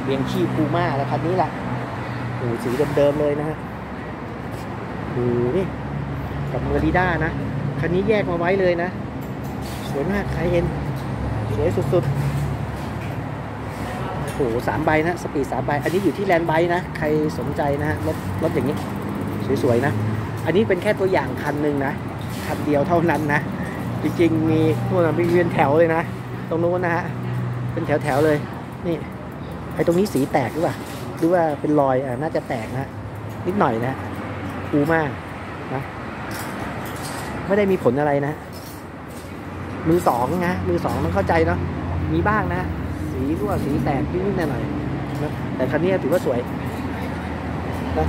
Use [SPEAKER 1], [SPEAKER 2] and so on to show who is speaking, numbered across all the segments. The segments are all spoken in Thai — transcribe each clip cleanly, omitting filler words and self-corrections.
[SPEAKER 1] เบียงชี่พูม่าแล้วคันนี้แหละโอ้สีเดิมๆเลยนะฮะดูนี่กับเมอริด้านะคันนี้แยกมาไว้เลยนะสวยมากไคเอ็นสวยสุดๆโอ้โห3 ใบนะสปีด3 ใบอันนี้อยู่ที่แลนด์ไบค์นะใครสนใจนะฮะรถอย่างนี้สวยๆนะอันนี้เป็นแค่ตัวอย่างคันหนึ่งนะคันเดียวเท่านั้นนะจริงๆมีนู่นมีเป็นแถวเลยนะตรงนู้นนะฮะเป็นแถวๆเลยนี่ไอ้ตรงนี้สีแตกหรือเปล่าหรือว่าเป็นรอยน่าจะแตกนะนิดหน่อยนะปูมากนะไม่ได้มีผลอะไรนะมือสองนะมือสองมันเข้าใจเนาะมีบ้างนะสีรั่วสีแตกนิดๆหน่อยๆนะแต่คันนี้ถือว่าสวยนะ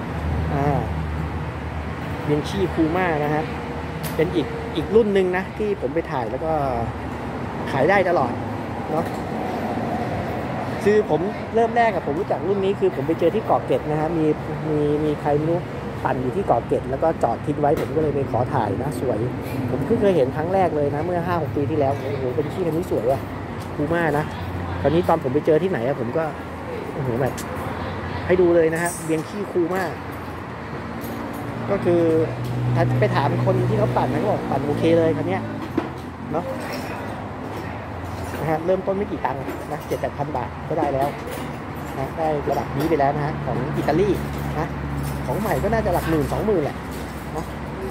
[SPEAKER 1] เบียงชี่พูม่านะฮะเป็นอีกรุ่นหนึ่งนะที่ผมไปถ่ายแล้วก็ขายได้ตลอดเนาะคือผมเริ่มแรกผมรู้จักรุ่นนี้คือผมไปเจอที่เกาะเกร็ดนะฮะมีใครไม่รู้ปั่นอยู่ที่เกาะเกร็ดแล้วก็จอดทิ้งไว้ผมก็เลยไปขอถ่ายนะสวยผมเพิ่งเคยเห็นครั้งแรกเลยนะเมื่อ 5-6 ปีที่แล้วโอ้โหเป็นที่คันนี้สวยว่ะพูม่านะคราวนี้ตอนผมไปเจอที่ไหนผมก็โอ้โหแบบให้ดูเลยนะฮะเบียงชี่พูม่าก็คือถ้าไปถามคนที่เขาปั่นนะเขาบอกปั่นโอเคเลยคันนี้เนาะนะฮะเริ่มต้นไม่กี่ตังค์นะ7-8,000 บาทก็ได้แล้วนะได้ระดับนี้ไปแล้วนะฮะของอิตาลีนะของใหม่ก็น่าจะหลัก10,000 20,000แหละนะ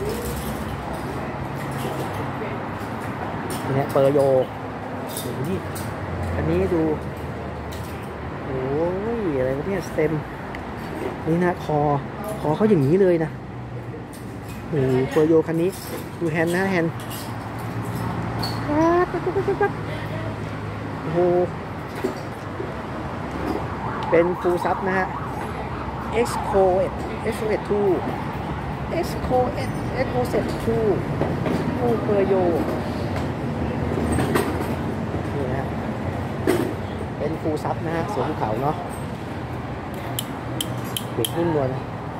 [SPEAKER 1] นี่เปอร์โยนี่อันนี้ดูโอ้ยอะไรวะเนี่ยสเต็มนี่นะคอเขาอย่างนี้เลยนะโอ้เปอร์โยคันนี้ดูแฮนด์นะแฮนด์โอ้โหเป็นฟูลซับนะฮะ Excoed 2 Excoed 2โอ้เปอร์โยนี่นะฮะเป็นฟูลซับนะฮะสวนภูเขาเนาะเด็กนิ่มนวล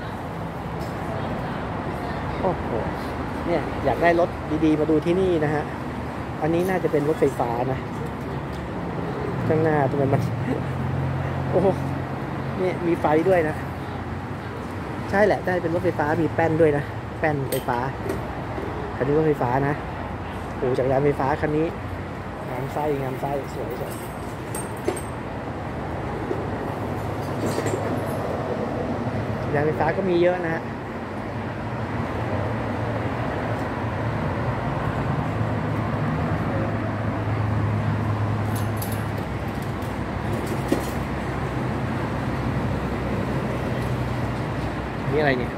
[SPEAKER 1] โอ้โหเนี่ยอยากได้รถดีๆมาดูที่นี่นะฮะอันนี้น่าจะเป็นรถไฟฟ้านะข้างหน้าตรงนั้นมันโอ้โหเนี่ยมีไฟด้วยนะใช่แหละได้เป็นรถไฟฟ้ามีแป้นด้วยนะแป้นไฟฟ้าคันนี้รถไฟฟ้านะโอ้จักรยานไฟฟ้าคันนี้งามไส้สวยจักรยานไฟฟ้าก็มีเยอะนะฮะนี่อะไรเนี่ย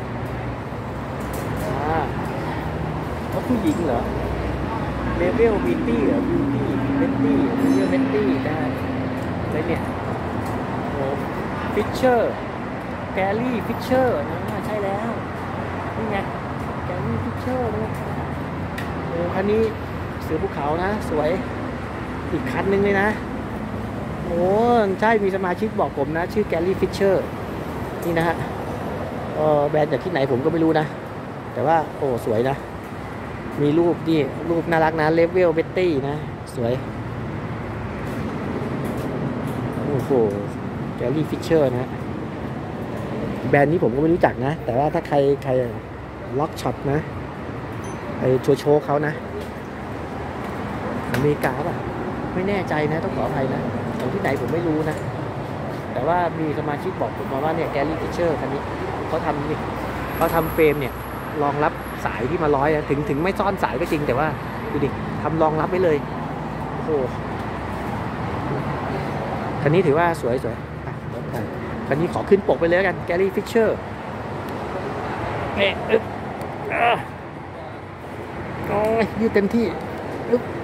[SPEAKER 1] เขาผู้หญิงเหรอเลเวลบิวตี้เหรอบิวตี้เบตตี้เรียกเบตตี้ได้อะไรเนี่ยโอ้ฟิชเชอร์แกลลี่ฟิชเชอร์นะใช่แล้วนี่ไงแกลลี่ฟิชเชอร์นะโอ้คันนี้เสือภูเขานะสวยอีกคันนึงเลยนะโอ้ใช่มีสมาชิกบอกผมนะชื่อแกลลี่ฟิชเชอร์นี่นะฮะแบรนด์จากที่ไหนผมก็ไม่รู้นะแต่ว่าโอ้สวยนะมีรูปนี่รูปน่ารักนะเลเวลเบตตี้นะสวยโอ้โหแกลลี่ฟิชเชอร์นะแบรนด์นี้ผมก็ไม่รู้จักนะแต่ว่าถ้าใครล็อกช็อตนะไอโชว์เขานะอเมริกาป่ะไม่แน่ใจนะต้องขออภัยนะของที่ไหนผมไม่รู้นะแต่ว่ามีสมาชิกบอกผมมาว่าเนี่ยแกลลี่ฟิชเชอร์คันนี้เขาทำเฟรมเนี่ยรองรับสายที่มาร้อยถึงไม่ซ่อนสายก็จริงแต่ว่าดูดิทำรองรับไว้เลยโอ้โหคันนี้ถือว่าสวยคันนี้ขอขึ้นปกไปเลยกันแกลลี่ฟิชเชอร์ยืดเต็มที่